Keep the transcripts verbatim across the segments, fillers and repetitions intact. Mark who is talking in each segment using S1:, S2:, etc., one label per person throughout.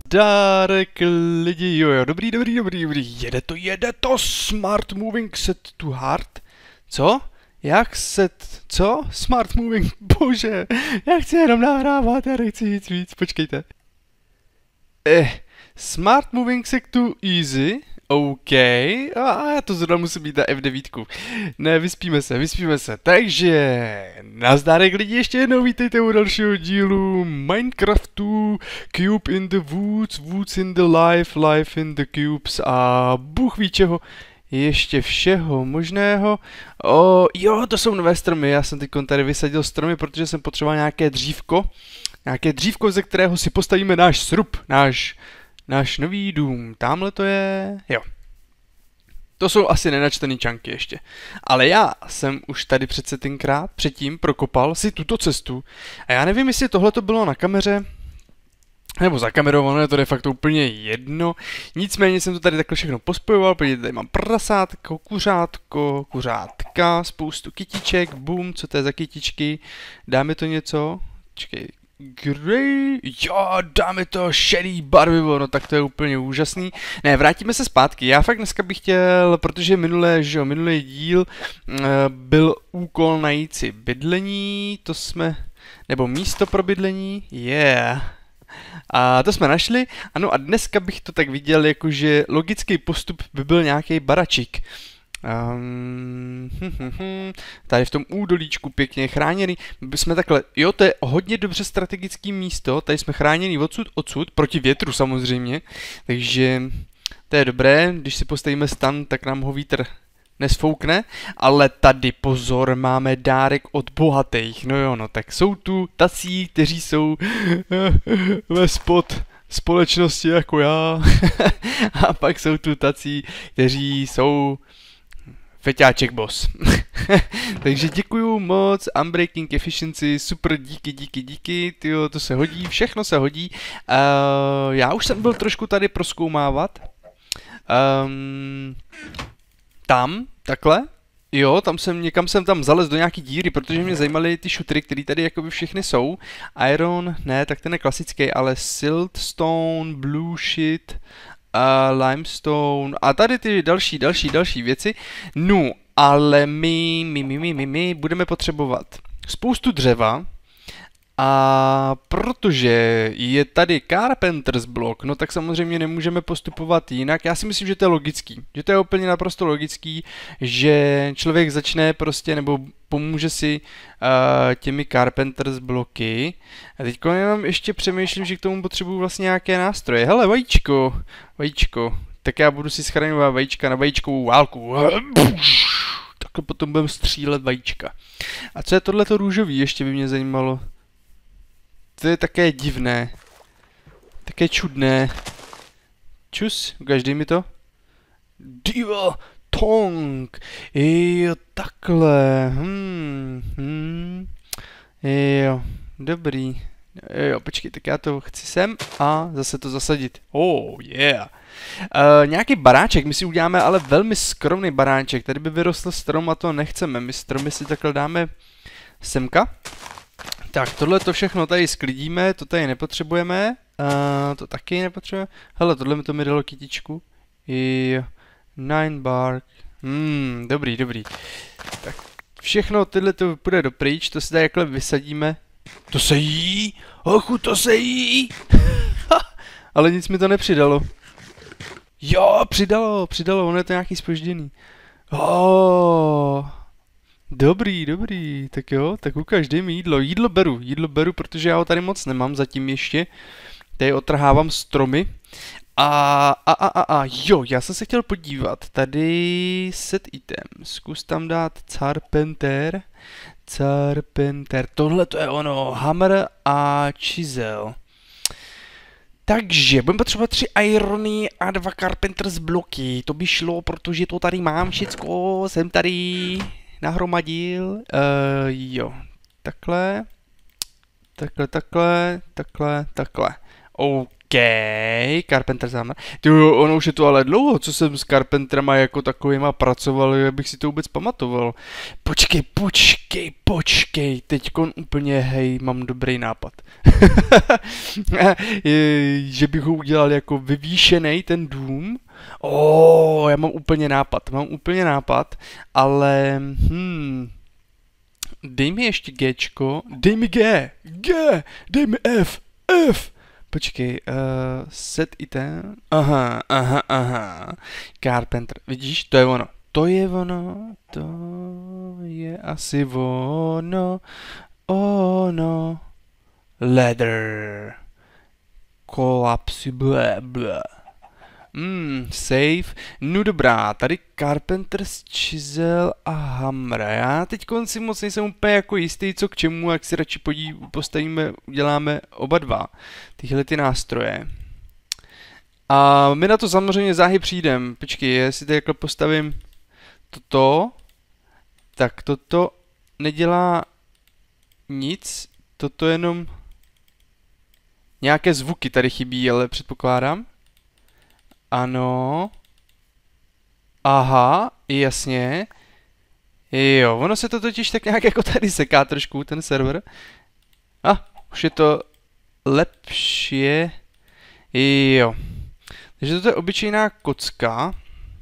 S1: Nazdárek lidi, jo jo, dobrý, dobrý, dobrý, dobrý, jede to, jede to, Smart Moving Set to Hard, co? Jak set, co? Smart Moving, bože, já chci jenom nahrávat, já nechci nic víc, počkejte. Eh, Smart Moving Set to Easy, OK, a já to zrovna musím být na F devět. Ne, vyspíme se, vyspíme se, takže nazdárek lidi, ještě jednou vítejte u dalšího dílu Minecraftu, Cube in the Woods, Woods in the Life, Life in the Cubes a bůh ví čeho, ještě všeho možného. O, jo, to jsou nové stromy, já jsem teď tady vysadil stromy, protože jsem potřeboval nějaké dřívko, nějaké dřívko, ze kterého si postavíme náš srub, náš... Náš nový dům, tamhle to je, jo. To jsou asi nenačtený čanky ještě. Ale já jsem už tady přece tenkrát předtím prokopal si tuto cestu. A já nevím, jestli tohle to bylo na kameře, nebo za kamerou, ono je to de facto úplně jedno. Nicméně jsem to tady takhle všechno pospojoval, podívejte, tady mám prasátko, kuřátko, kuřátka, spoustu kytiček, boom, co to je za kytičky, dáme to něco, čekej. Grey, jo, dáme to šedý barvivo, no tak to je úplně úžasný. Ne, vrátíme se zpátky, já fakt dneska bych chtěl, protože minulé, že jo, minulý díl uh, byl úkol najít si bydlení, to jsme, nebo místo pro bydlení, yeah. A to jsme našli, ano a dneska bych to tak viděl, jakože logický postup by byl nějaký baračík. Um, hm, hm, hm. Tady v tom údolíčku pěkně chráněný. My jsme takhle, jo, to je hodně dobře strategické místo, tady jsme chráněný odsud, odsud, proti větru samozřejmě, takže to je dobré, když si postavíme stan, tak nám ho vítr nesfoukne, ale tady pozor, máme dárek od bohatých, no jo, no, tak jsou tu tací, kteří jsou ve spod společnosti jako já a pak jsou tu tací, kteří jsou feťáček boss. Takže děkuju moc, Unbreaking Efficiency, super, díky, díky, díky, tyjo, to se hodí, všechno se hodí. Uh, já už jsem byl trošku tady prozkoumávat. Um, tam, takhle, jo, tam jsem, někam jsem tam zalez do nějaký díry, protože mě zajímaly ty šutry, které tady jakoby všechny jsou. Iron, ne, tak ten je klasický, ale Siltstone, Blue Shit, Uh, limestone a tady ty další, další, další věci. No, ale my, my, my, my, my, my budeme potřebovat spoustu dřeva a protože je tady Carpenter's block, no tak samozřejmě nemůžeme postupovat jinak. Já si myslím, že to je logický, že to je úplně naprosto logický, že člověk začne prostě, nebo pomůže si uh, těmi Carpenter's bloky. A teď jenom ještě přemýšlím, že k tomu potřebuju vlastně nějaké nástroje. Hele, vajíčko, vajíčko, tak já budu si schraňovat vajíčka na vajíčkovou válku. Takhle potom budeme střílet vajíčka. A co je tohleto růžový, ještě by mě zajímalo. To je také divné. Také čudné. Čus, ukáž, dej mi to. Diva Tong. Jo, takhle. Hmm, hmm. Jo, dobrý. Jo, počkej, tak já to chci sem a zase to zasadit. Oh, yeah. Uh, nějaký baráček, my si uděláme ale velmi skromný baráček. Tady by vyrostl strom a to nechceme. My stromy si takhle dáme semka. Tak, tohle to všechno tady sklidíme, to tady nepotřebujeme, uh, to taky nepotřebujeme. Hele, tohle mi to mi dalo kytičku. Jo, nine bark, hmm, dobrý, dobrý. Tak, všechno tyhle to půjde do pryč, to si tady jakhle vysadíme. To se jí, ochu, to se jí. Ale nic mi to nepřidalo. Jo, přidalo, přidalo, ono je to nějaký zpožděný. Oh. Dobrý, dobrý, tak jo, tak ukáž, dej mi jídlo, jídlo beru, jídlo beru, protože já ho tady moc nemám zatím ještě, tady otrhávám stromy a, a, a, a, a, jo, já jsem se chtěl podívat, tady set item, zkus tam dát Carpenter, Carpenter, tohle to je ono, hammer a chisel. Takže budeme potřebovat tři irony a dva Carpenter's bloky, to by šlo, protože to tady mám všecko, jsem tady nahromadil, uh, jo, takhle, takhle, takhle, takhle, takhle, OK, Carpenter zámer. Tyjo, ono už je to ale dlouho, co jsem s Carpenterama jako takovýma pracoval, abych si to vůbec pamatoval. Počkej, počkej, počkej, teďkon úplně, hej, mám dobrý nápad. Že bych ho udělal jako vyvýšený ten dům. Oh, já mám úplně nápad, mám úplně nápad, ale hm, dej mi ještě Gčko, dej mi G, G, dej mi F, F. Počkej, uh, set i ten, aha, aha, aha, Carpenter, vidíš, to je ono, to je ono, to je asi ono, ono, leather, collapsible, blah. Hmm, safe. No dobrá, tady Carpenter's Chisel a Hammer. Já teď si moc nejsem úplně jako jistý, co k čemu, jak si radši podí, postavíme, uděláme oba dva. Tyhle ty nástroje. A my na to samozřejmě záhy přijdem. Počkej, jestli tady takhle postavím toto, tak toto nedělá nic, toto jenom nějaké zvuky tady chybí, ale předpokládám. Ano. Aha, jasně. Jo, ono se to totiž tak nějak jako tady seká trošku, ten server. A, ah, už je to lepší. Jo. Takže toto je obyčejná kocka.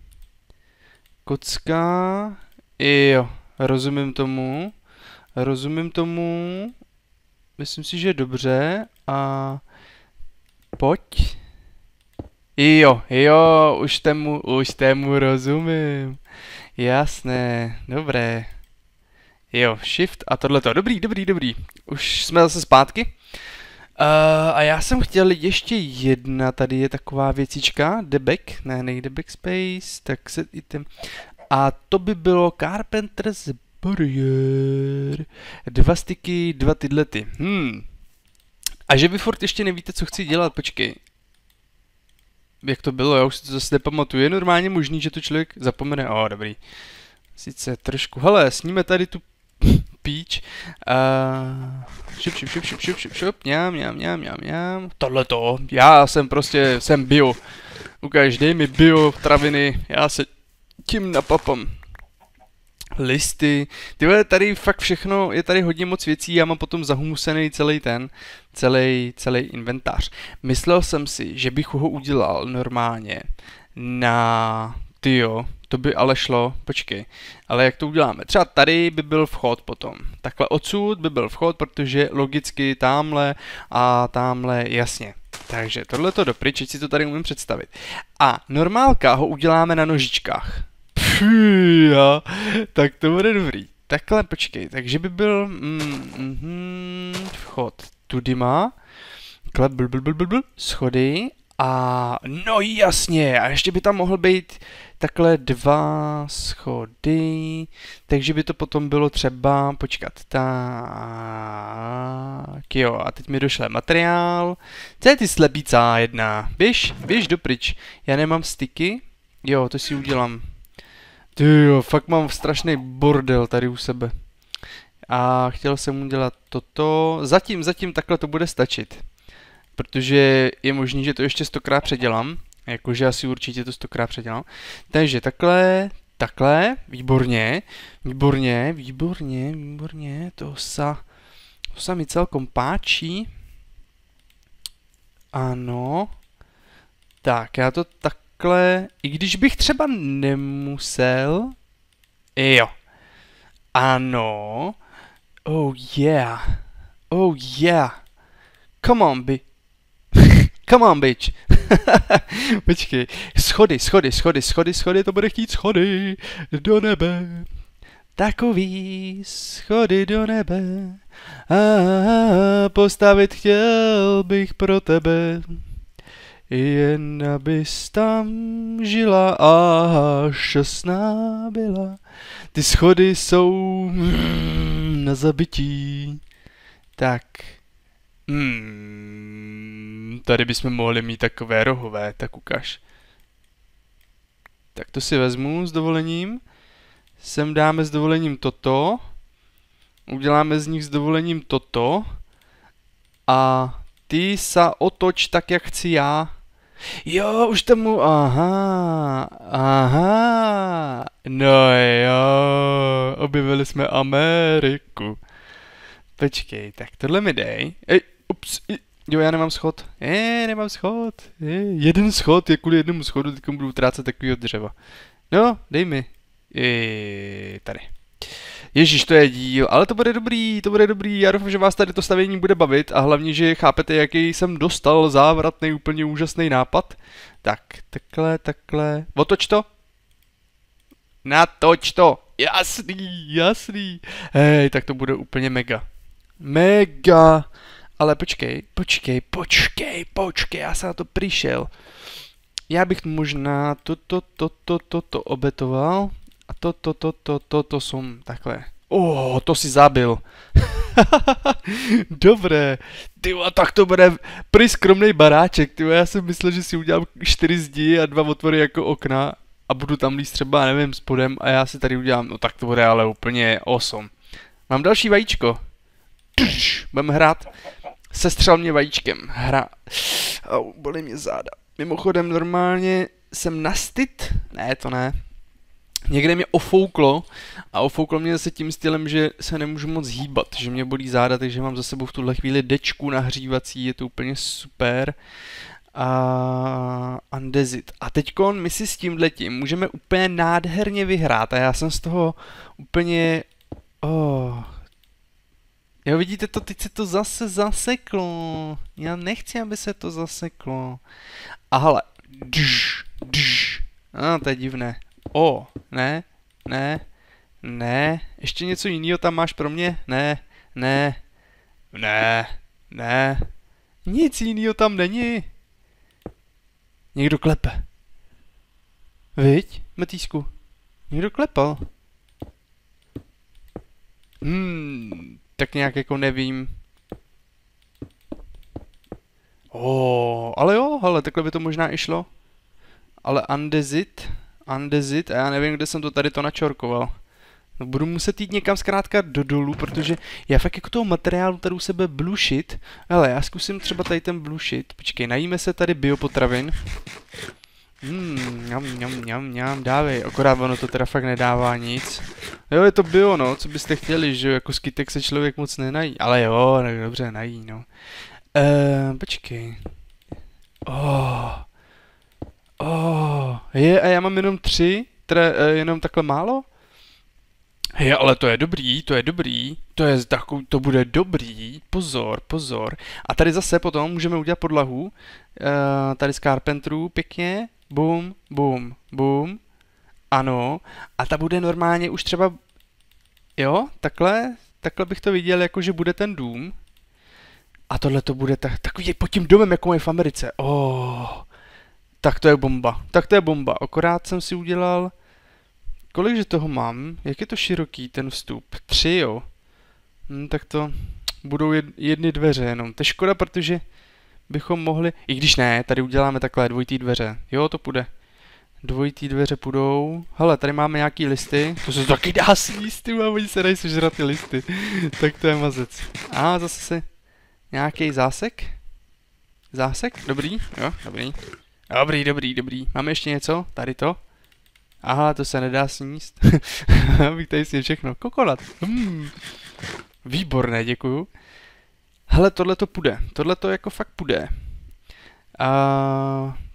S1: Kocka. Jo, rozumím tomu. Rozumím tomu. Myslím si, že je dobře. A pojď. Jo, jo, už tému, už tému rozumím. Jasné, dobré. Jo, shift a tohleto. Dobrý, dobrý, dobrý. Už jsme zase zpátky. Uh, a já jsem chtěl ještě jedna, tady je taková věcička, debug, ne, nejde backspace, tak set item. A to by bylo Carpenter's Barrier. Dva styky, dva tyhle ty. Hmm. A že vy furt ještě nevíte, co chci dělat, počkej. Jak to bylo, já už si to zase nepamatuju. Je normálně možný, že to člověk zapomene. O, dobrý. Sice trošku. Hele, sníme tady tu píč. Uh, šup, šup, šup, šup, šup, šup, šup, mňam, mňam, mňam, mňam, mňam. Tohleto. Já jsem prostě, jsem bio. Ukáž, dej mi bio traviny, já se tím napapám. Listy. Tyhle, tady fakt všechno, je tady hodně moc věcí, já mám potom zahumusený celý ten, celý, celý inventář. Myslel jsem si, že bych ho udělal normálně na, tyjo, to by ale šlo, počkej, ale jak to uděláme? Třeba tady by byl vchod potom, takhle odsud by byl vchod, protože logicky tamhle a tamhle, jasně. Takže tohle to dopryč, ať si to tady umím představit. A normálka ho uděláme na nožičkách. Pfíja, tak to bude dobrý. Takhle, počkej, takže by byl mm, mm, vchod tudyma, klep, bl, bl, bl, bl, bl, schody a no jasně, a ještě by tam mohl být takhle dva schody, takže by to potom bylo třeba, počkat, tak jo, a teď mi došle materiál, co je ty slepícá jedna, běž, běž dopryč, já nemám styky, jo, to si udělám. Tyjo, fakt mám strašný bordel tady u sebe. A chtěl jsem udělat toto. Zatím, zatím takhle to bude stačit. Protože je možný, že to ještě stokrát předělám. Jakože asi určitě to stokrát předělám. Takže takhle, takhle, výborně, výborně, výborně, výborně. To sa, to sa mi celkom páčí. Ano. Tak, já to tak takhle, i když bych třeba nemusel, jo, ano, oh yeah, oh yeah, come on, bi, come on, bitch, počkej, schody, schody, schody, schody, schody, to bude chtít schody do nebe, takový schody do nebe, a postavit chtěl bych pro tebe. Jen abys tam žila a šťastná byla. Ty schody jsou mm, na zabití. Tak. Mm, tady bychom mohli mít takové rohové, tak ukaž. Tak to si vezmu s dovolením. Sem dáme s dovolením toto. Uděláme z nich s dovolením toto. A ty sa otoč tak, jak chci já. Jo, už tomu, aha, aha, no jo, objevili jsme Ameriku. Počkej, tak tohle mi dej. Ej, ups, jo, já nemám schod. Je, nemám schod. Je, jeden schod, je kvůli jednomu schodu, teď budu utrácet takovýho dřeva. No, dej mi. Je, tady. Ježíš, to je díl, ale to bude dobrý, to bude dobrý, já doufám, že vás tady to stavění bude bavit a hlavně, že chápete, jaký jsem dostal závratný, úplně úžasný nápad. Tak, takhle, takhle, otoč to. Natoč to, jasný, jasný. Hej, tak to bude úplně mega. Mega. Ale počkej, počkej, počkej, počkej, já jsem na to přišel. Já bych možná toto, toto, toto obetoval. A to, to, to, to, to, to jsem takhle. Oh, to si zabil. Dobré. Tyjo, tak to bude prý skromnej baráček. Tyjo, já jsem myslel, že si udělám čtyři zdi a dva otvory jako okna a budu tam líst třeba, nevím, spodem a já si tady udělám, no tak to bude ale úplně awesome. Mám další vajíčko. Budeme hrát. Sestřel mě vajíčkem. Hra. Au, bolí mě záda. Mimochodem normálně jsem nastyt? Ne, to ne. Někde mě ofouklo a ofouklo mě zase tím stylem, že se nemůžu moc hýbat, že mě bolí záda, takže mám za sebou v tuhle chvíli dečku nahřívací, je to úplně super. A Andezit. A teďkon my si s tímhletím můžeme úplně nádherně vyhrát a já jsem z toho úplně... Oh. Jo, vidíte to, teď se to zase zaseklo. Já nechci, aby se to zaseklo. A hele. Dž, dž. A to je divné. O, ne, ne, ne, ještě něco jiného tam máš pro mě? Ne, ne, ne, ne, nic jiného tam není. Někdo klepe. Viď, Matýsku? Někdo klepal. Hmm, tak nějak jako nevím. O, ale jo, hele, takhle by to možná i šlo. Ale Andezit... Andezit a já nevím, kde jsem to tady to načorkoval. No, budu muset jít někam zkrátka do dolů, protože já fakt jako toho materiálu tady u sebe blušit. Hele, já zkusím třeba tady ten blušit. Počkej, najíme se tady biopotravin. Hmm, mňam, mňam, mňam, mňam, dávej. Akorát ono to teda fakt nedává nic. Jo, je to bio, no, co byste chtěli, že jako skytek se člověk moc nenají. Ale jo, tak dobře, nají, no. Ehm, počkej. Oh. Oh, je, a já mám jenom tři, teda jenom takhle málo? Je, ale to je dobrý, to je dobrý, to je takový, to bude dobrý, pozor, pozor. A tady zase potom můžeme udělat podlahu, uh, tady z Carpenterů, pěkně, bum, bum, bum, ano, a ta bude normálně už třeba, jo, takhle, takhle bych to viděl, jako že bude ten dům. A tohle to bude tak, takový pod tím domem, jako mají v Americe, oh. Tak to je bomba, tak to je bomba, akorát jsem si udělal, kolikže toho mám, jak je to široký ten vstup, tři jo, hm, tak to budou jedny dveře jenom, to je škoda, protože bychom mohli, i když ne, tady uděláme takhle dvojitý dveře, jo to půjde, dvojitý dveře půjdou, hele tady máme nějaký listy, to se taky dá sníst, ty mám, oni se dají sežrat ty listy, tak to je mazec, a zase si nějaký zásek, zásek, dobrý, jo, dobrý. Dobrý, dobrý, dobrý. Máme ještě něco? Tady to? Aha, to se nedá sníst. Abych tady si všechno. Kokonat. Hmm. Výborné, děkuju. Hele, tohle to půjde. Tohle to jako fakt půjde. A...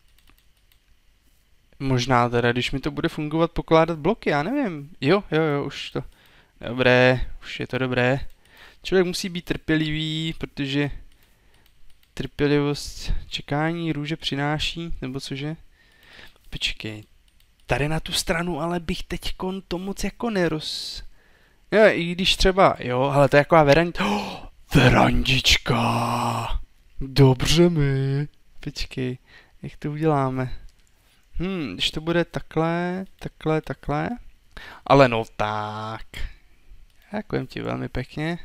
S1: Možná teda, když mi to bude fungovat, pokládat bloky, já nevím. Jo, jo, jo, už to. Dobré, už je to dobré. Člověk musí být trpělivý, protože... Trpělivost, čekání, růže přináší, nebo cože? Počkej, tady na tu stranu, ale bych teďkon to moc jako neroz... Jo, i když třeba, jo, ale to je taková verandička. Oh, verandička! Dobře mi. Počkej, jak to uděláme? Hm, když to bude takhle, takhle, takhle. Ale no tak. Děkujem ti velmi pěkně.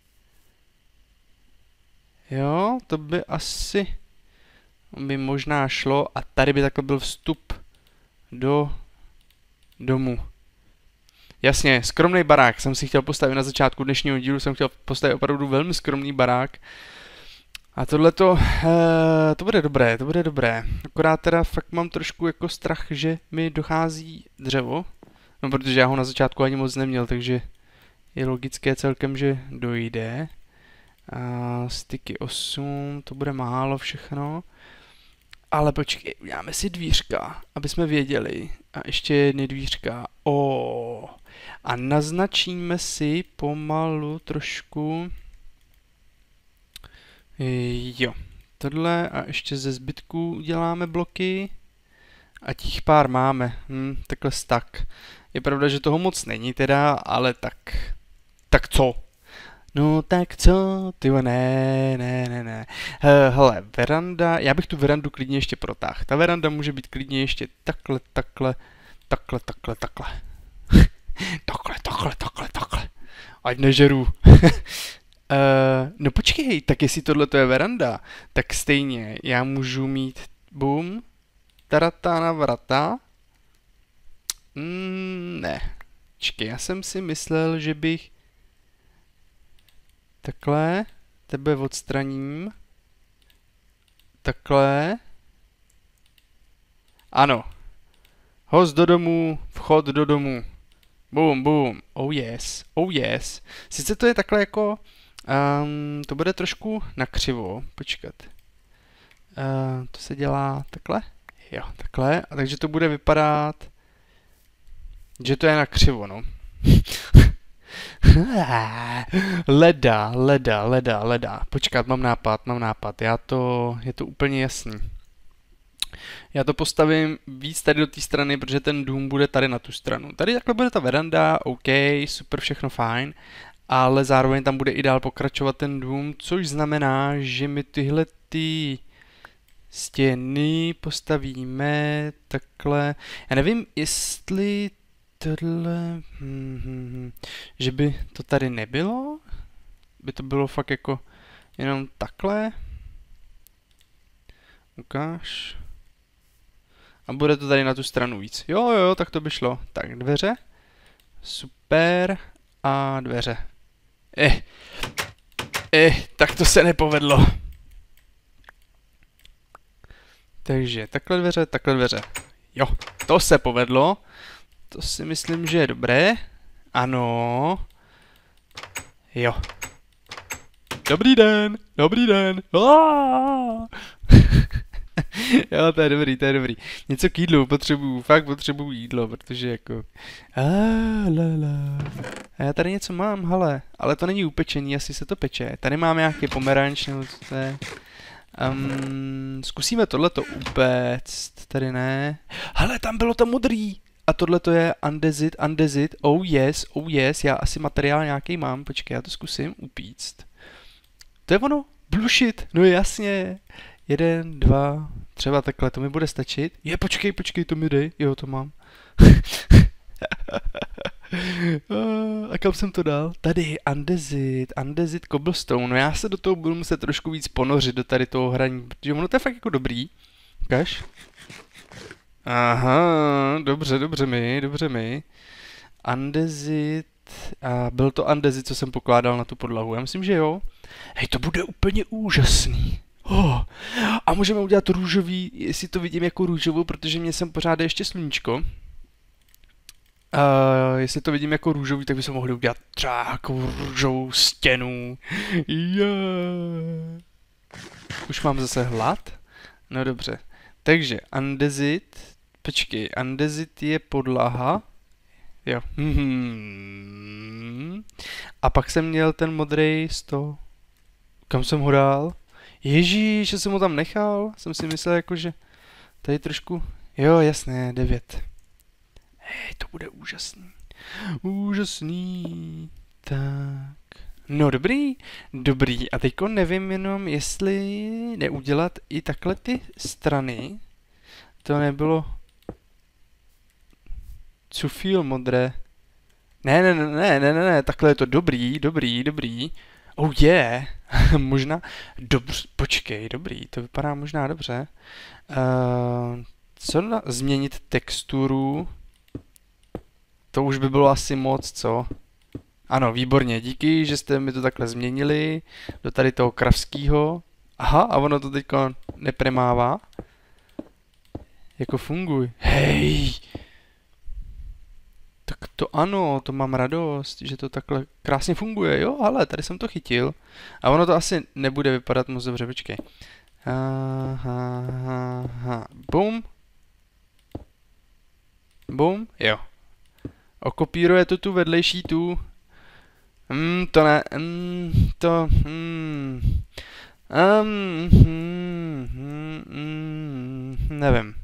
S1: Jo, to by asi by možná šlo a tady by takhle byl vstup do domu. Jasně, skromný barák jsem si chtěl postavit na začátku dnešního dílu, jsem chtěl postavit opravdu velmi skromný barák. A tohle to, uh, to bude dobré, to bude dobré. Akorát teda fakt mám trošku jako strach, že mi dochází dřevo. No, protože já ho na začátku ani moc neměl, takže je logické celkem, že dojde. A styky osm, to bude málo všechno. Ale počkej, uděláme si dvířka, aby jsme věděli. A ještě jedny dvířka. O. A naznačíme si pomalu trošku. Jo, tohle a ještě ze zbytku uděláme bloky. A těch pár máme. Hm, takhle stack. Je pravda, že toho moc není teda, ale tak. Tak co? No tak co? Tyjo, ne, ne, ne, ne. Hele, veranda, já bych tu verandu klidně ještě protáhl. Ta veranda může být klidně ještě takhle, takhle, takhle, takhle, takhle. takhle, takhle, takhle, takhle. Ať nežeru. uh, no počkej, tak jestli tohle to je veranda, tak stejně já můžu mít, bum, tarata na vrata. Mm, ne. Počkej, já jsem si myslel, že bych takhle, tebe odstraním. Takhle. Ano. Host do domu, vchod do domu. Boom, boom. Oh yes, oh yes. Sice to je takhle jako, um, to bude trošku nakřivo. Počkat. Uh, to se dělá takhle? Jo, takhle. A takže to bude vypadat, že to je nakřivo, no. leda, leda, leda, leda. Počkat, mám nápad, mám nápad. Já to, je to úplně jasný. Já to postavím víc tady do té strany, protože ten dům bude tady na tu stranu. Tady takhle bude ta veranda, OK, super, všechno fajn. Ale zároveň tam bude i dál pokračovat ten dům, což znamená, že my tyhle ty stěny postavíme takhle. Já nevím, jestli tohle, hmm, hmm, hmm, že by to tady nebylo? By to bylo fakt jako jenom takhle? Ukáž. A bude to tady na tu stranu víc. Jo, jo, tak to by šlo. Tak, dveře. Super. A dveře. Eh. Eh, tak to se nepovedlo. Takže takhle dveře, takhle dveře. Jo, to se povedlo. To si myslím, že je dobré. Ano. Jo. Dobrý den, dobrý den. Jo, to je dobrý, to je dobrý. Něco k jídlu potřebuju, fakt potřebuju jídlo, protože jako... A, la, la. A já tady něco mám, hele, ale to není upečený, asi se to peče. Tady mám nějaký pomeranč, nebo co to je. Um, zkusíme tohleto upéct, tady ne. Hele, tam bylo to modrý. A tohle to je andezit, andezit, oh yes, oh yes, já asi materiál nějaký mám, počkej, já to zkusím upíct. To je ono, bullshit, no jasně. Jeden, dva, třeba takhle, to mi bude stačit. Je, počkej, počkej, to mi dej, jo, to mám. A kam jsem to dal? Tady, andezit, andezit cobblestone, no já se do toho budu muset trošku víc ponořit, do tady toho hraní, protože ono to je fakt jako dobrý. Ukaž. Aha, dobře, dobře mi, dobře mi. Andezit, a byl to andezit, co jsem pokládal na tu podlahu, já myslím, že jo. Hej, to bude úplně úžasný. Oh. A můžeme udělat růžový, jestli to vidím jako růžovou, protože mě sem pořád je ještě sluníčko. Uh, jestli to vidím jako růžový, tak bychom mohli udělat třeba jako růžovou stěnu. Yeah. Už mám zase hlad? No dobře. Takže andezit, počkej, andezit je podlaha. Jo. Hmm. A pak jsem měl ten modrý sto. Kam jsem ho dal? Ježíš, že jsem ho tam nechal. Jsem si myslel jako, že tady trošku... Jo, jasné, devět. Hej, to bude úžasný. Úžasný. Tak. No dobrý, dobrý. A teďko nevím jenom, jestli neudělat i takhle ty strany. To nebylo... Cufil modré. Ne, ne, ne, ne, ne, ne, takhle je to dobrý, dobrý, dobrý. Oh yeah, možná, dobře, počkej, dobrý, to vypadá možná dobře. Uh, co na, změnit texturu? To už by bylo asi moc, co? Ano, výborně, díky, že jste mi to takhle změnili do tady toho kravského. Aha, a ono to teďko nepremává. Jako funguj. Hej! Tak to ano, to mám radost, že to takhle krásně funguje. Jo, ale tady jsem to chytil. A ono to asi nebude vypadat moc dobře, počkej. Aha, aha, bum. Bum, jo. Okopíruje to tu vedlejší tu. Hmm, to ne, hmm, to, hmm. Um, hmm, hmm, hmm, nevím.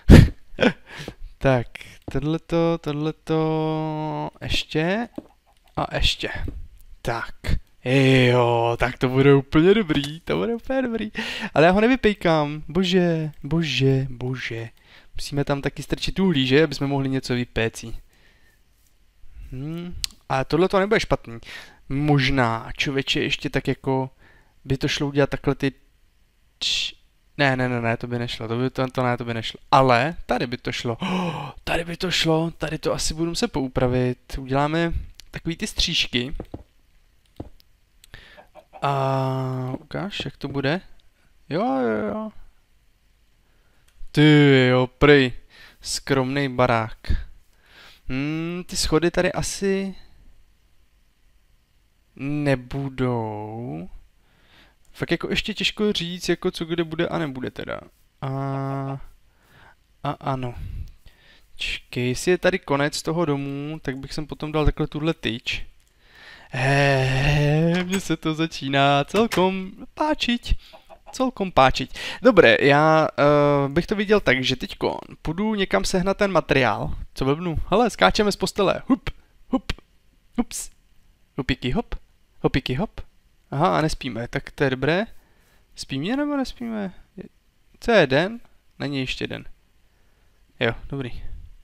S1: Tak, tohleto, tohleto, ještě a ještě. Tak, jo, tak to bude úplně dobrý, to bude úplně dobrý. Ale já ho nevypejkám, bože, bože, bože. Musíme tam taky strčit uhlí, že, aby jsme mohli něco vypécí. Hmm, a tohle to nebude špatný. Možná, člověče, ještě tak jako by to šlo udělat takhle ty... Č... Ne, ne, ne, ne, to by nešlo, to by to, to ne, to by nešlo. Ale tady by to šlo. Oh, tady by to šlo, tady to asi budu se poupravit. Uděláme takový ty střížky. A ukáž, jak to bude. Jo, jo, jo. Ty jo, prej. Skromnej barák. Hmm, ty schody tady asi nebudou. Fakt jako ještě těžko říct, jako co kde bude a nebude teda. A, a ano. Čekej, jestli je tady konec toho domu, tak bych sem potom dal takhle tuhle tyč. Heee, mně se to začíná celkom páčit. Celkom páčit. Dobré, já uh, bych to viděl tak, že teďko půjdu někam sehnat ten materiál. Co blbnu? Hele, skáčeme z postele. Hup, hup, hups. Hupiky hop, hopiky hop. Aha, a nespíme, tak to je dobré. Spíme nebo nespíme? Co je den? Není ještě den. Jo, dobrý.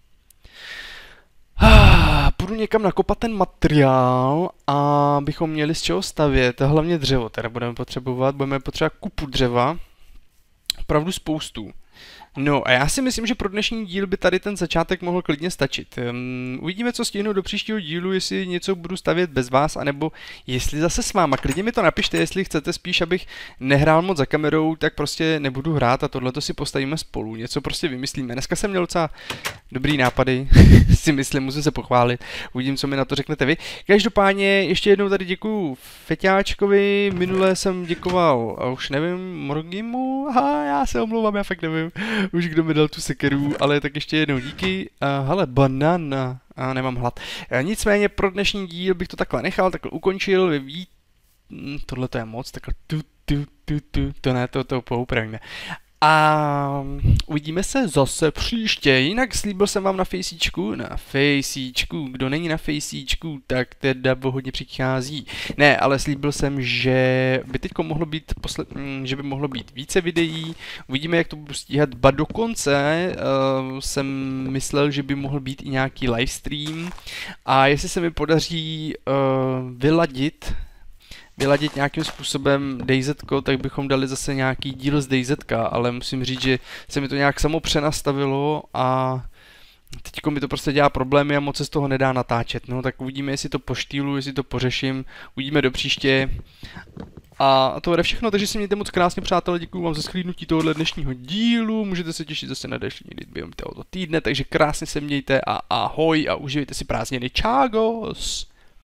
S1: Ah, půjdu někam nakopat ten materiál a bychom měli z čeho stavět. Hlavně dřevo teda budeme potřebovat. Budeme potřebovat kupu dřeva. Opravdu spoustu. No a já si myslím, že pro dnešní díl by tady ten začátek mohl klidně stačit. Um, uvidíme, co stihnu do příštího dílu, jestli něco budu stavět bez vás, anebo jestli zase s váma. Klidně mi to napište, jestli chcete spíš, abych nehrál moc za kamerou, tak prostě nebudu hrát a tohleto si postavíme spolu. Něco prostě vymyslíme. Dneska jsem měl docela dobrý nápady, si myslím, musím se pochválit. Uvidím, co mi na to řeknete vy. Každopádně ještě jednou tady děkuju Feťáčkovi, minule jsem děkoval, a už nevím, Morgimu, aha, já se omlouvám, já fakt nevím. Už kdo mi dal tu sekeru, ale tak ještě jednou díky. Uh, hele, banana. A uh, nemám hlad. Uh, nicméně pro dnešní díl bych to takhle nechal, takhle ukončil. Vy ví... Tohle to je moc, takhle tu, tu, tu, tu, to ne, to, to poupravíme. A uvidíme se zase příště. Jinak slíbil jsem vám na fejsíčku, na fejsíčku, kdo není na fejsíčku, tak teda hodně přichází. Ne, ale slíbil jsem, že by teďko mohlo být, posled, že by mohlo být více videí. Uvidíme, jak to budu stíhat. Ba dokonce uh, jsem myslel, že by mohl být i nějaký livestream. A jestli se mi podaří uh, vyladit vyladit nějakým způsobem DayZko, tak bychom dali zase nějaký díl z DayZka, ale musím říct, že se mi to nějak samo přenastavilo a teďko mi to prostě dělá problémy a moc se z toho nedá natáčet, no tak uvidíme, jestli to poštýlu, jestli to pořeším, uvidíme do příště a to bude všechno, takže si mějte moc krásně, přátelé, děkuji vám za shlédnutí tohohle dnešního dílu, můžete se těšit zase na další někdy během tohoto týdne, takže krásně se mějte a ahoj a užijte si prázdniny, čágos!